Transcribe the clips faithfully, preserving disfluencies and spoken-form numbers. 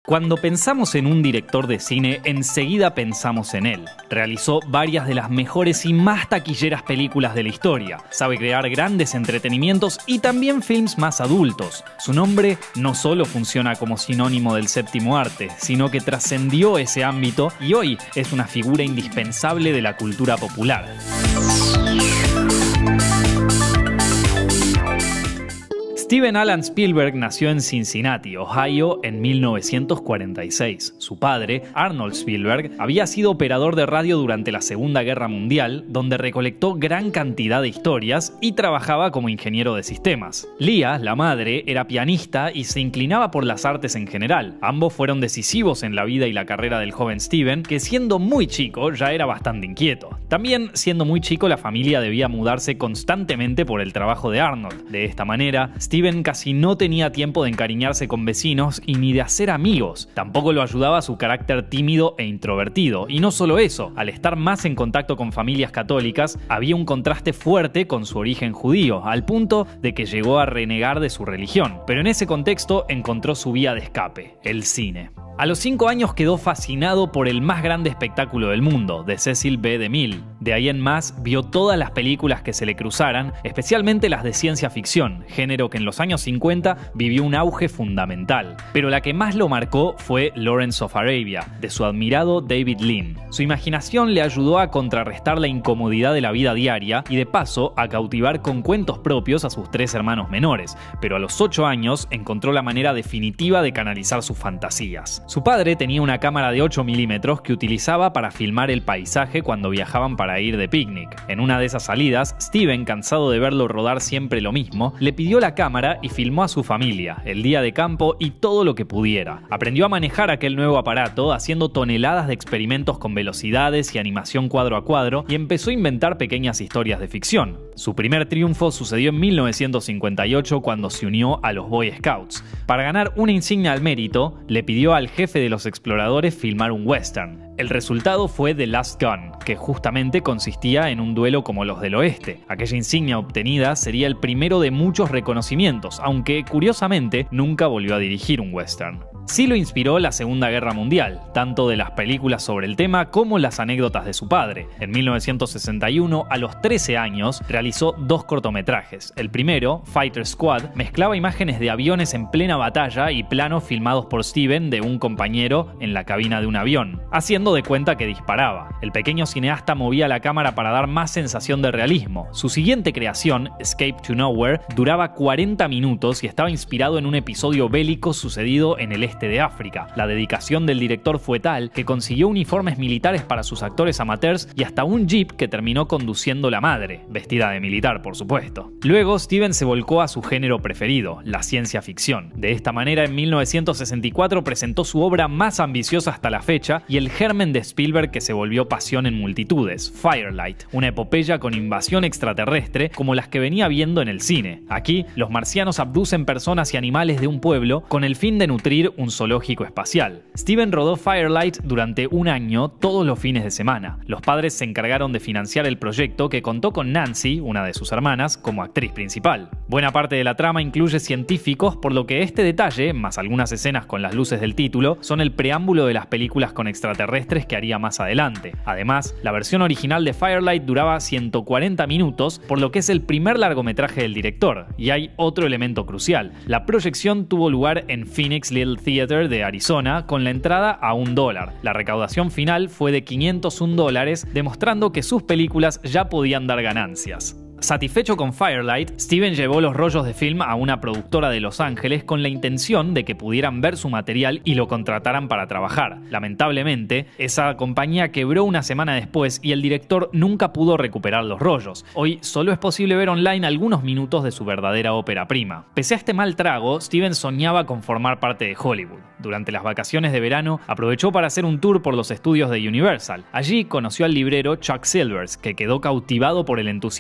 Cuando pensamos en un director de cine, enseguida pensamos en él. Realizó varias de las mejores y más taquilleras películas de la historia. Sabe crear grandes entretenimientos y también films más adultos. Su nombre no solo funciona como sinónimo del séptimo arte, sino que trascendió ese ámbito y hoy es una figura indispensable de la cultura popular. Steven Alan Spielberg nació en Cincinnati, Ohio, en mil novecientos cuarenta y seis. Su padre, Arnold Spielberg, había sido operador de radio durante la Segunda Guerra Mundial, donde recolectó gran cantidad de historias y trabajaba como ingeniero de sistemas. Leah, la madre, era pianista y se inclinaba por las artes en general. Ambos fueron decisivos en la vida y la carrera del joven Steven, que siendo muy chico ya era bastante inquieto. También, siendo muy chico, la familia debía mudarse constantemente por el trabajo de Arnold. De esta manera, Steven Steven casi no tenía tiempo de encariñarse con vecinos y ni de hacer amigos. Tampoco lo ayudaba su carácter tímido e introvertido. Y no solo eso, al estar más en contacto con familias católicas, había un contraste fuerte con su origen judío, al punto de que llegó a renegar de su religión. Pero en ese contexto encontró su vía de escape, el cine. A los cinco años quedó fascinado por el más grande espectáculo del mundo, de Cecil B. DeMille. De ahí en más, vio todas las películas que se le cruzaran, especialmente las de ciencia ficción, género que en los años cincuenta vivió un auge fundamental. Pero la que más lo marcó fue Lawrence of Arabia, de su admirado David Lean. Su imaginación le ayudó a contrarrestar la incomodidad de la vida diaria y de paso a cautivar con cuentos propios a sus tres hermanos menores, pero a los ocho años encontró la manera definitiva de canalizar sus fantasías. Su padre tenía una cámara de ocho milímetros que utilizaba para filmar el paisaje cuando viajaban para ir de picnic. En una de esas salidas, Steven, cansado de verlo rodar siempre lo mismo, le pidió la cámara y filmó a su familia, el día de campo y todo lo que pudiera. Aprendió a manejar aquel nuevo aparato haciendo toneladas de experimentos con velocidades y animación cuadro a cuadro y empezó a inventar pequeñas historias de ficción. Su primer triunfo sucedió en mil novecientos cincuenta y ocho cuando se unió a los Boy Scouts. Para ganar una insignia al mérito, le pidió al jefe de los exploradores filmar un western. El resultado fue The Last Gun, que justamente consistía en un duelo como los del oeste. Aquella insignia obtenida sería el primero de muchos reconocimientos, aunque curiosamente nunca volvió a dirigir un western. Sí lo inspiró la Segunda Guerra Mundial, tanto de las películas sobre el tema como las anécdotas de su padre. En mil novecientos sesenta y uno, a los trece años, realizó dos cortometrajes. El primero, Fighter Squad, mezclaba imágenes de aviones en plena batalla y planos filmados por Steven de un compañero en la cabina de un avión, haciendo de cuenta que disparaba. El pequeño cineasta movía la cámara para dar más sensación de realismo. Su siguiente creación, Escape to Nowhere, duraba cuarenta minutos y estaba inspirado en un episodio bélico sucedido en el este de África. La dedicación del director fue tal que consiguió uniformes militares para sus actores amateurs y hasta un jeep que terminó conduciendo la madre, vestida de militar por supuesto. Luego Steven se volcó a su género preferido, la ciencia ficción. De esta manera en mil novecientos sesenta y cuatro presentó su obra más ambiciosa hasta la fecha y el germen de Spielberg que se volvió pasión en multitudes, Firelight, una epopeya con invasión extraterrestre como las que venía viendo en el cine. Aquí, los marcianos abducen personas y animales de un pueblo con el fin de nutrir un zoológico espacial. Steven rodó Firelight durante un año todos los fines de semana. Los padres se encargaron de financiar el proyecto que contó con Nancy, una de sus hermanas, como actriz principal. Buena parte de la trama incluye científicos, por lo que este detalle, más algunas escenas con las luces del título, son el preámbulo de las películas con extraterrestres que haría más adelante. Además, la versión original de Firelight duraba ciento cuarenta minutos, por lo que es el primer largometraje del director. Y hay otro elemento crucial. La proyección tuvo lugar en Phoenix Little Theater de Arizona con la entrada a un dólar. La recaudación final fue de quinientos un dólares, demostrando que sus películas ya podían dar ganancias. Satisfecho con Firelight, Steven llevó los rollos de film a una productora de Los Ángeles con la intención de que pudieran ver su material y lo contrataran para trabajar. Lamentablemente, esa compañía quebró una semana después y el director nunca pudo recuperar los rollos. Hoy solo es posible ver online algunos minutos de su verdadera ópera prima. Pese a este mal trago, Steven soñaba con formar parte de Hollywood. Durante las vacaciones de verano, aprovechó para hacer un tour por los estudios de Universal. Allí conoció al librero Chuck Silvers, que quedó cautivado por el entusiasmo de aquel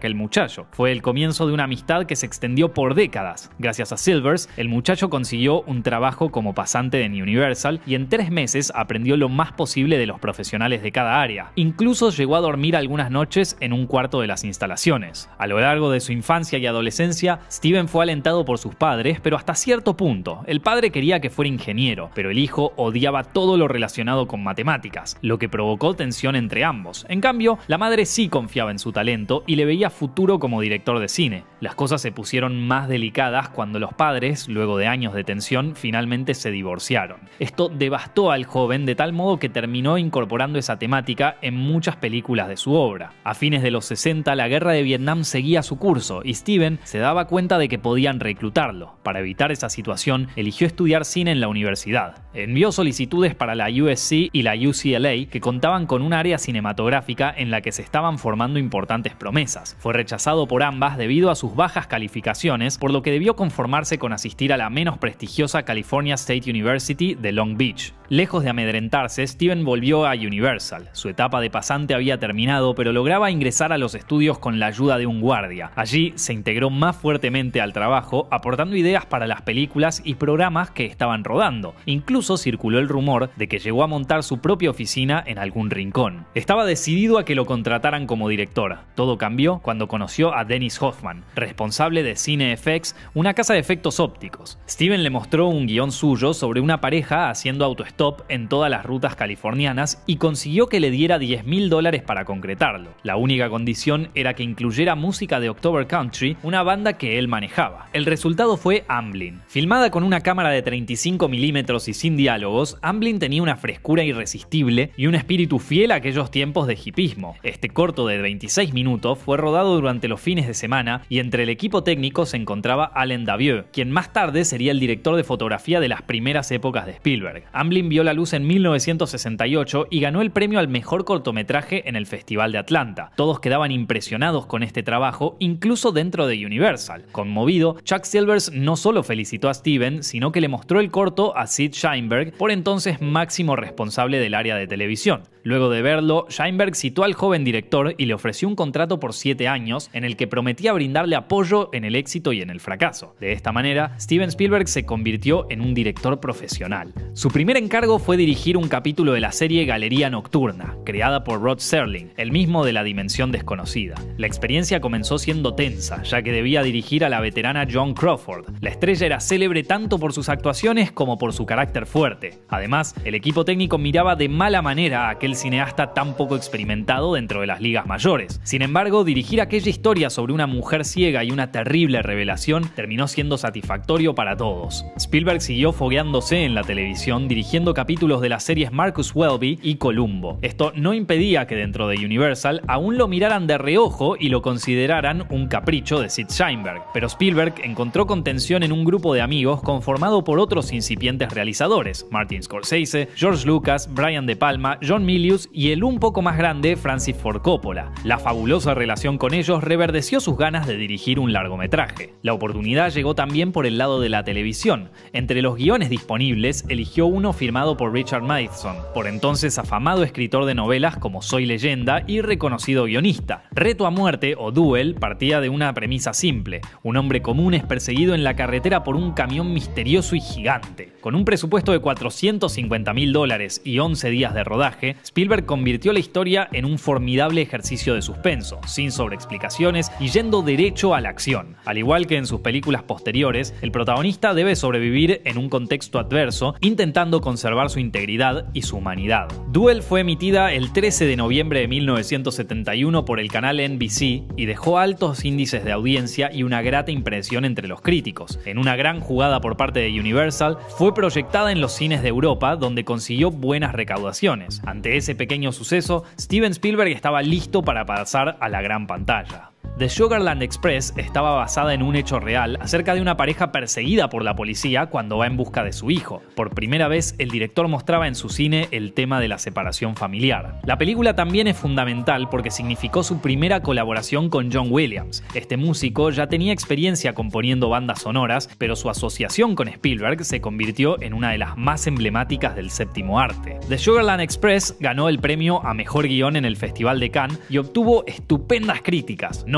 aquel muchacho. Fue el comienzo de una amistad que se extendió por décadas. Gracias a Silvers, el muchacho consiguió un trabajo como pasante en Universal y en tres meses aprendió lo más posible de los profesionales de cada área. Incluso llegó a dormir algunas noches en un cuarto de las instalaciones. A lo largo de su infancia y adolescencia, Steven fue alentado por sus padres, pero hasta cierto punto. El padre quería que fuera ingeniero, pero el hijo odiaba todo lo relacionado con matemáticas, lo que provocó tensión entre ambos. En cambio, la madre sí confiaba en su talento y le veía futuro como director de cine. Las cosas se pusieron más delicadas cuando los padres, luego de años de tensión, finalmente se divorciaron. Esto devastó al joven de tal modo que terminó incorporando esa temática en muchas películas de su obra. A fines de los sesenta, la guerra de Vietnam seguía su curso y Steven se daba cuenta de que podían reclutarlo. Para evitar esa situación, eligió estudiar cine en la universidad. Envió solicitudes para la U S C y la U C L A, que contaban con un área cinematográfica en la que se estaban formando importantes promesas. Fue rechazado por ambas debido a sus bajas calificaciones, por lo que debió conformarse con asistir a la menos prestigiosa California State University de Long Beach. Lejos de amedrentarse, Steven volvió a Universal. Su etapa de pasante había terminado, pero lograba ingresar a los estudios con la ayuda de un guardia. Allí se integró más fuertemente al trabajo, aportando ideas para las películas y programas que estaban rodando. Incluso circuló el rumor de que llegó a montar su propia oficina en algún rincón. Estaba decidido a que lo contrataran como director. Todo cambió cuando conoció a Dennis Hoffman, responsable de CineFX, una casa de efectos ópticos. Steven le mostró un guión suyo sobre una pareja haciendo autostop en todas las rutas californianas y consiguió que le diera diez mil dólares para concretarlo. La única condición era que incluyera música de October Country, una banda que él manejaba. El resultado fue Amblin. Filmada con una cámara de treinta y cinco milímetros y sin diálogos, Amblin tenía una frescura irresistible y un espíritu fiel a aquellos tiempos de hipismo. Este corto de veintiséis minutos fue rodado durante los fines de semana y entre el equipo técnico se encontraba Allen Daviau, quien más tarde sería el director de fotografía de las primeras épocas de Spielberg. Amblin vio la luz en mil novecientos sesenta y ocho y ganó el premio al mejor cortometraje en el Festival de Atlanta. Todos quedaban impresionados con este trabajo, incluso dentro de Universal. Conmovido, Chuck Silvers no solo felicitó a Steven, sino que le mostró el corto a Sid Sheinberg, por entonces máximo responsable del área de televisión. Luego de verlo, Sheinberg citó al joven director y le ofreció un contrato por siete años en el que prometía brindarle apoyo en el éxito y en el fracaso. De esta manera, Steven Spielberg se convirtió en un director profesional. Su primer encargo fue dirigir un capítulo de la serie Galería Nocturna, creada por Rod Serling, el mismo de La Dimensión Desconocida. La experiencia comenzó siendo tensa, ya que debía dirigir a la veterana Joan Crawford. La estrella era célebre tanto por sus actuaciones como por su carácter fuerte. Además, el equipo técnico miraba de mala manera a aquel cineasta tan poco experimentado dentro de las ligas mayores. Sin embargo, dirigir aquella historia sobre una mujer ciega y una terrible revelación terminó siendo satisfactorio para todos. Spielberg siguió fogueándose en la televisión, dirigiendo capítulos de las series Marcus Welby y Columbo. Esto no impedía que dentro de Universal aún lo miraran de reojo y lo consideraran un capricho de Sid Sheinberg. Pero Spielberg encontró contención en un grupo de amigos conformado por otros incipientes realizadores: Martin Scorsese, George Lucas, Brian De Palma, John Milius y el un poco más grande Francis Ford Coppola. La fabulosa relación con ellos reverdeció sus ganas de dirigir un largometraje. La oportunidad llegó también por el lado de la televisión. Entre los guiones disponibles, eligió uno firmado por Richard Matheson, por entonces afamado escritor de novelas como Soy Leyenda y reconocido guionista. Reto a Muerte o Duel partía de una premisa simple: un hombre común es perseguido en la carretera por un camión misterioso y gigante. Con un presupuesto de cuatrocientos cincuenta mil dólares y once días de rodaje, Spielberg convirtió la historia en un formidable ejercicio de suspenso, sin sobreexplicaciones y yendo derecho a la acción. Al igual que en sus películas posteriores, el protagonista debe sobrevivir en un contexto adverso, intentando conservar su integridad y su humanidad. Duel fue emitida el trece de noviembre de mil novecientos setenta y uno por el canal N B C y dejó altos índices de audiencia y una grata impresión entre los críticos. En una gran jugada por parte de Universal, fue proyectada en los cines de Europa, donde consiguió buenas recaudaciones. Ante ese pequeño suceso, Steven Spielberg estaba listo para pasar a la gran pantalla. The Sugarland Express estaba basada en un hecho real acerca de una pareja perseguida por la policía cuando va en busca de su hijo. Por primera vez, el director mostraba en su cine el tema de la separación familiar. La película también es fundamental porque significó su primera colaboración con John Williams. Este músico ya tenía experiencia componiendo bandas sonoras, pero su asociación con Spielberg se convirtió en una de las más emblemáticas del séptimo arte. The Sugarland Express ganó el premio a Mejor Guión en el Festival de Cannes y obtuvo estupendas críticas. No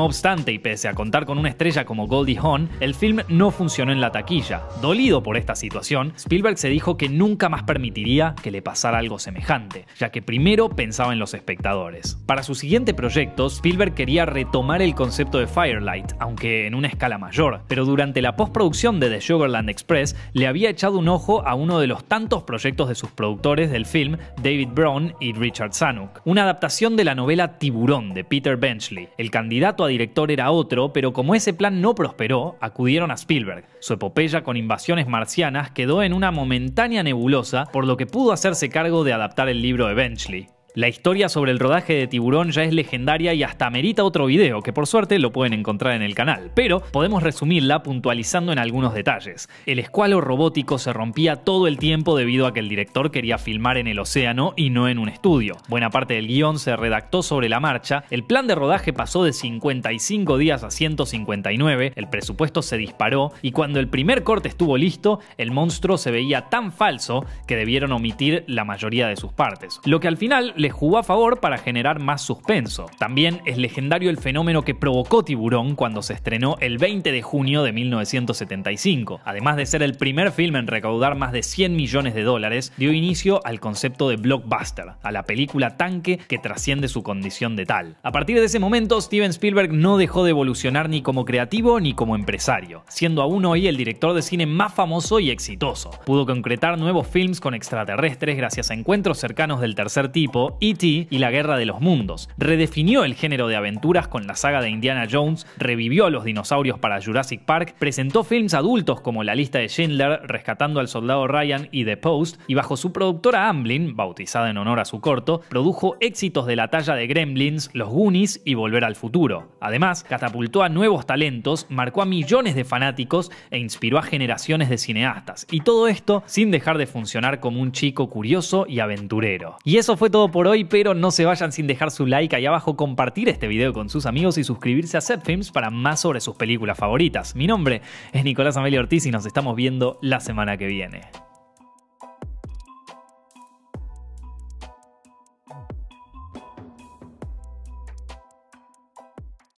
obstante, y pese a contar con una estrella como Goldie Hawn, el film no funcionó en la taquilla. Dolido por esta situación, Spielberg se dijo que nunca más permitiría que le pasara algo semejante, ya que primero pensaba en los espectadores. Para su siguiente proyecto, Spielberg quería retomar el concepto de Firelight, aunque en una escala mayor, pero durante la postproducción de The Sugarland Express le había echado un ojo a uno de los tantos proyectos de sus productores del film, David Brown y Richard Zanuck, una adaptación de la novela Tiburón de Peter Benchley. El candidato a director era otro, pero como ese plan no prosperó, acudieron a Spielberg. Su epopeya con invasiones marcianas quedó en una momentánea nebulosa, por lo que pudo hacerse cargo de adaptar el libro de Benchley. La historia sobre el rodaje de Tiburón ya es legendaria y hasta amerita otro video, que por suerte lo pueden encontrar en el canal, pero podemos resumirla puntualizando en algunos detalles. El escualo robótico se rompía todo el tiempo debido a que el director quería filmar en el océano y no en un estudio. Buena parte del guión se redactó sobre la marcha, el plan de rodaje pasó de cincuenta y cinco días a ciento cincuenta y nueve, el presupuesto se disparó y cuando el primer corte estuvo listo, el monstruo se veía tan falso que debieron omitir la mayoría de sus partes, lo que al final le jugó a favor para generar más suspenso. También es legendario el fenómeno que provocó Tiburón cuando se estrenó el veinte de junio de mil novecientos setenta y cinco. Además de ser el primer film en recaudar más de cien millones de dólares, dio inicio al concepto de blockbuster, a la película tanque que trasciende su condición de tal. A partir de ese momento, Steven Spielberg no dejó de evolucionar ni como creativo ni como empresario, siendo aún hoy el director de cine más famoso y exitoso. Pudo concretar nuevos films con extraterrestres gracias a encuentros cercanos del tercer tipo, E T y la Guerra de los Mundos. Redefinió el género de aventuras con la saga de Indiana Jones, revivió a los dinosaurios para Jurassic Park, presentó films adultos como La lista de Schindler, Rescatando al soldado Ryan y The Post, y bajo su productora Amblin, bautizada en honor a su corto, produjo éxitos de la talla de Gremlins, Los Goonies y Volver al futuro. Además, catapultó a nuevos talentos, marcó a millones de fanáticos e inspiró a generaciones de cineastas. Y todo esto sin dejar de funcionar como un chico curioso y aventurero. Y eso fue todo por hoy, pero no se vayan sin dejar su like ahí abajo, compartir este video con sus amigos y suscribirse a Zepfilms para más sobre sus películas favoritas. Mi nombre es Nicolás Amelio Ortiz y nos estamos viendo la semana que viene.